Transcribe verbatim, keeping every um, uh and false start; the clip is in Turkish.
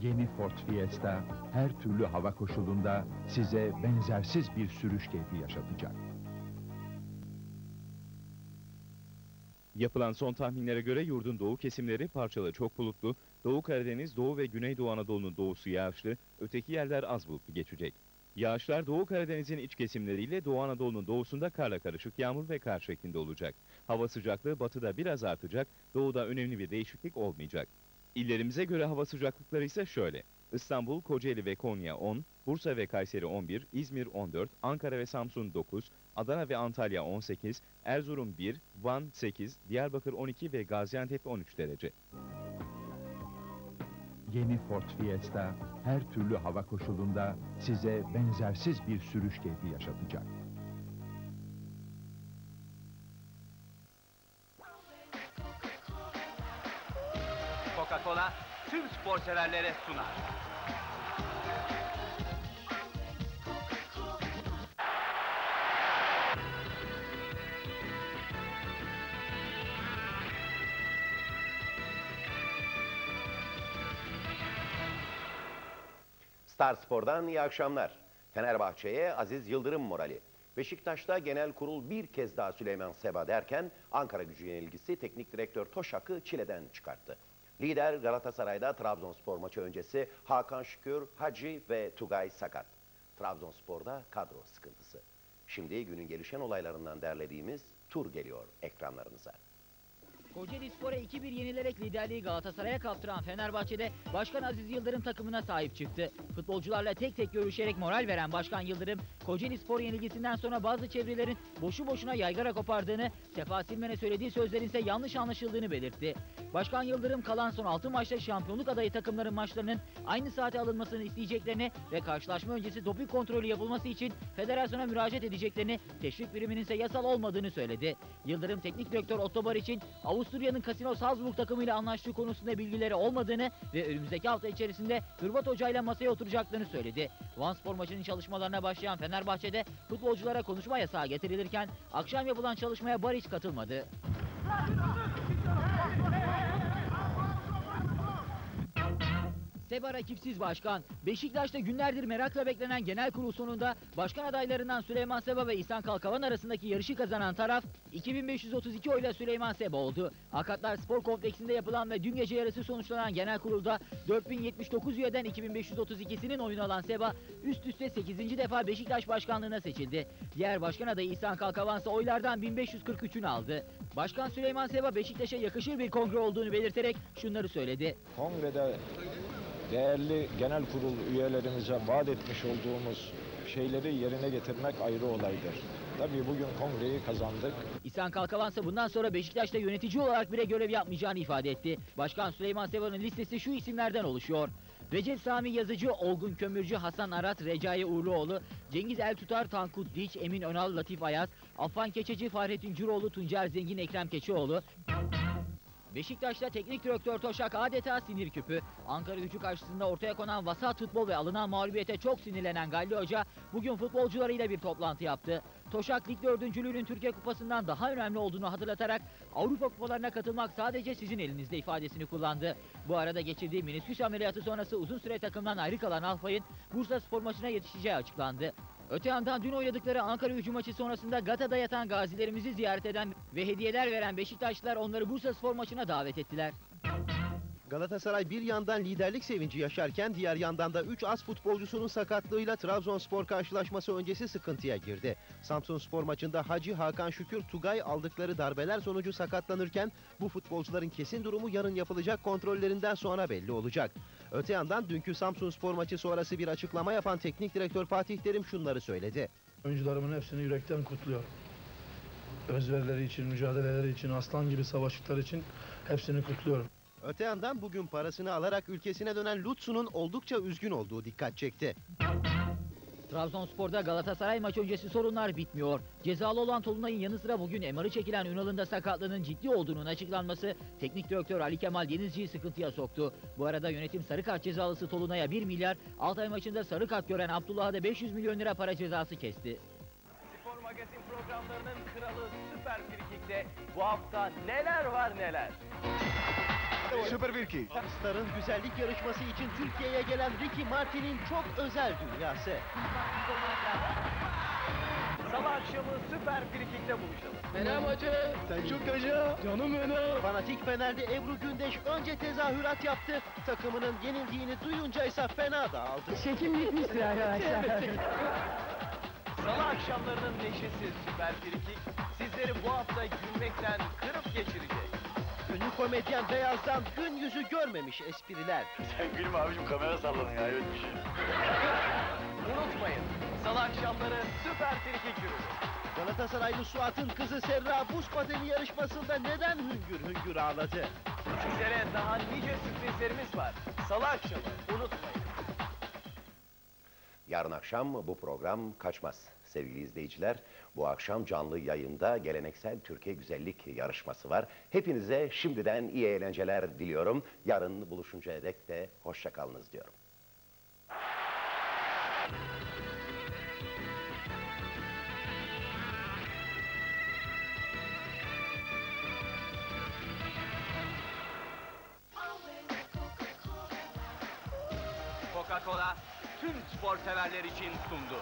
Yeni Ford Fiesta her türlü hava koşulunda size benzersiz bir sürüş keyfi yaşatacak. Yapılan son tahminlere göre yurdun doğu kesimleri parçalı çok bulutlu, Doğu Karadeniz, Doğu ve Güneydoğu Anadolu'nun doğusu yağışlı, öteki yerler az bulutlu geçecek. Yağışlar Doğu Karadeniz'in iç kesimleriyle Doğu Anadolu'nun doğusunda karla karışık yağmur ve kar şeklinde olacak. Hava sıcaklığı batıda biraz artacak, doğuda önemli bir değişiklik olmayacak. İllerimize göre hava sıcaklıkları ise şöyle: İstanbul, Kocaeli ve Konya on, Bursa ve Kayseri on bir, İzmir on dört, Ankara ve Samsun dokuz, Adana ve Antalya on sekiz, Erzurum bir, Van sekiz, Diyarbakır on iki ve Gaziantep on üç derece. Yeni Ford Fiesta her türlü hava koşulunda size benzersiz bir sürüş keyfi yaşatacak. Coca-Cola tüm spor severlere sunar. Star Spor'dan iyi akşamlar. Fenerbahçe'ye Aziz Yıldırım morali. Beşiktaş'ta genel kurul bir kez daha Süleyman Seba derken Ankaragücü yenilgisi teknik direktör Toşak'ı çileden çıkarttı. Lider Galatasaray'da Trabzonspor maçı öncesi Hakan Şükür, Hacı ve Tugay sakat. Trabzonspor'da kadro sıkıntısı. Şimdi günün gelişen olaylarından derlediğimiz tur geliyor ekranlarınıza. Kocaeli Spor'a iki bir yenilerek liderliği Galatasaray'a kaptıran Fenerbahçe'de Başkan Aziz Yıldırım takımına sahip çıktı. Futbolcularla tek tek görüşerek moral veren Başkan Yıldırım, Kocaeli Spor yenilgisinden sonra bazı çevrelerin boşu boşuna yaygara kopardığını, Sefa Silmen'e söylediği sözlerin ise yanlış anlaşıldığını belirtti. Başkan Yıldırım kalan son altı maçta şampiyonluk adayı takımların maçlarının aynı saate alınmasını isteyeceklerini ve karşılaşma öncesi doping kontrolü yapılması için federasyona müracaat edeceklerini, teşvik biriminin ise yasal olmadığını söyledi. Yıldırım teknik direktör Otto Bar için Avusturya'nın Casino Salzburg takımıyla anlaştığı konusunda bilgileri olmadığını ve önümüzdeki hafta içerisinde Hırvat Hoca ile masaya oturacaklarını söyledi. Vanspor maçının çalışmalarına başlayan Fenerbahçe'de futbolculara konuşma yasağı getirilirken akşam yapılan çalışmaya Bar hiç katılmadı. Seba rakipsiz başkan. Beşiktaş'ta günlerdir merakla beklenen genel kurul sonunda başkan adaylarından Süleyman Seba ve İhsan Kalkavan arasındaki yarışı kazanan taraf iki bin beş yüz otuz iki oyla Süleyman Seba oldu. Akatlar Spor Kompleksinde yapılan ve dün gece yarısı sonuçlanan genel kurulda dört bin yetmiş dokuz üyeden iki bin beş yüz otuz ikisinin oyunu alan Seba üst üste sekizinci defa Beşiktaş başkanlığına seçildi. Diğer başkan adayı İhsan Kalkavan ise oylardan bin beş yüz kırk üçünü aldı. Başkan Süleyman Seba Beşiktaş'a yakışır bir kongre olduğunu belirterek şunları söyledi. Kongrede değerli genel kurul üyelerimize vaat etmiş olduğumuz şeyleri yerine getirmek ayrı olaydır. Tabii bugün kongreyi kazandık. İhsan Kalkavan ise bundan sonra Beşiktaş'ta yönetici olarak bile görev yapmayacağını ifade etti. Başkan Süleyman Seba'nın listesi şu isimlerden oluşuyor: Recep Sami Yazıcı, Olgun Kömürcü, Hasan Arat, Recai Uğurluoğlu, Cengiz Eltutar, Tankut Diç, Emin Önal, Latif Ayaz, Affan Keçeci, Fahrettin Cüroğlu, Tuncer Zengin, Ekrem Keçioğlu. Beşiktaş'ta teknik direktör Toşak adeta sinir küpü. Ankaragücü karşısında ortaya konan vasat futbol ve alınan mağlubiyete çok sinirlenen Galli Hoca bugün futbolcularıyla bir toplantı yaptı. Toşak lig dördüncülüğünün Türkiye Kupası'ndan daha önemli olduğunu hatırlatarak Avrupa Kupalarına katılmak sadece sizin elinizde ifadesini kullandı. Bu arada geçirdiği menisküs ameliyatı sonrası uzun süre takımdan ayrı kalan Alpay'ın Bursa Spor maçına yetişeceği açıklandı. Öte yandan dün oynadıkları Ankaragücü maçı sonrasında Gata'da yatan gazilerimizi ziyaret eden ve hediyeler veren Beşiktaşlılar onları Bursa Spor maçına davet ettiler. Galatasaray bir yandan liderlik sevinci yaşarken diğer yandan da üç as futbolcusunun sakatlığıyla Trabzonspor karşılaşması öncesi sıkıntıya girdi. Samsunspor maçında Hacı, Hakan Şükür, Tugay aldıkları darbeler sonucu sakatlanırken bu futbolcuların kesin durumu yarın yapılacak kontrollerinden sonra belli olacak. Öte yandan dünkü Samsunspor maçı sonrası bir açıklama yapan teknik direktör Fatih Terim şunları söyledi. Oyuncularımın hepsini yürekten kutluyorum. Özverileri için, mücadeleleri için, aslan gibi savaştıkları için hepsini kutluyorum. Öte yandan bugün parasını alarak ülkesine dönen Lutsu'nun oldukça üzgün olduğu dikkat çekti. Trabzonspor'da Galatasaray maç öncesi sorunlar bitmiyor. Cezalı olan Tolunay'ın yanı sıra bugün M R'ı çekilen Ünal'ın da sakatlığının ciddi olduğunun açıklanması teknik direktör Ali Kemal Denizci'yi sıkıntıya soktu. Bu arada yönetim sarı kart cezalısı Tolunay'a bir milyar, Altay maçında sarı kart gören Abdullah'a da beş yüz milyon lira para cezası kesti. Spor Magazin programlarının kralı Süper Frikik'te bu hafta neler var neler. Süper Virki. Star'ın güzellik yarışması için Türkiye'ye gelen Ricky Martin'in çok özel dünyası. Salı akşamı Süper Frikik'te buluşalım. Menem Hacı. Sen çok acı. Canım benim. Fanatik Fener'de Ebru Gündeş önce tezahürat yaptı. Takımının yenildiğini duyunca ise fena dağıldı. Çekim bitmiştir arkadaşlar. Salı akşamlarının neşesi Süper Frikik sizleri bu hafta gülmekten kırıp geçirecek. Ünlü komedyen Beyaz'dan gün yüzü görmemiş espriler. Sen gülme abicim, kamera sallanın ya, evet bir şey. Unutmayın, Salı akşamları Süper Frikik yürür. Galatasaraylı Suat'ın kızı Serra buz pateni yarışmasında neden hüngür hüngür ağladı? Sizlere daha nice sürprizlerimiz var. Salı akşamı unutmayın. Yarın akşam bu program kaçmaz. Sevgili izleyiciler, bu akşam canlı yayında geleneksel Türkiye Güzellik yarışması var. Hepinize şimdiden iyi eğlenceler diliyorum. Yarın buluşuncaya dek de hoşça kalınız diyorum. Coca-Cola tüm spor severler için sundu.